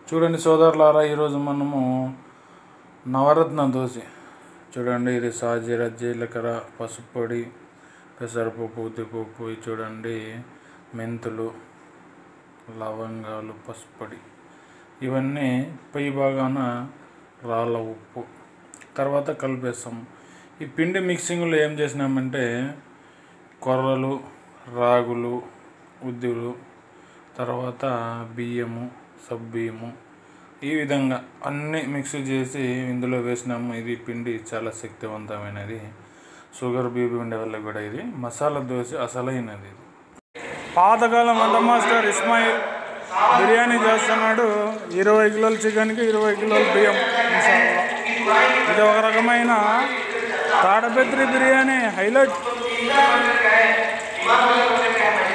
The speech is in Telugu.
చూడండి సోదరులారా, ఈరోజు మనము నవరత్న దోశ చూడండి. ఇది సాజీర, జీలకర్ర, పసుపు పొడి, పెసరపప్పు, ఉద్దిపప్పు, ఇది చూడండి మెంతులు, లవంగాలు, పసుపు పొడి, ఇవన్నీ పై భాగాన రాళ్ళ ఉప్పు తర్వాత కలిపేస్తాం. ఈ పిండి మిక్సింగ్లో ఏం చేసినామంటే కొర్రలు, రాగులు, ఉద్దులు, తర్వాత బియ్యము, సబ్బియ్యము, ఈ విధంగా అన్నీ మిక్స్ చేసి ఇందులో వేసినాము. ఇది పిండి చాలా శక్తివంతమైనది. షుగర్ బీపీ ఉండే వాళ్ళకి కూడా ఇది మసాలా దోశ అసలైనది. పాతకాలం వంట మాస్టర్ ఇస్మాయిల్ బిర్యానీ చేస్తున్నాడు. 20 కిలోల చికెన్కి 20 కిలోల బియ్యం మసాలా. ఇది ఒక రకమైన తాడపత్రి బిర్యానీ హైలైట్.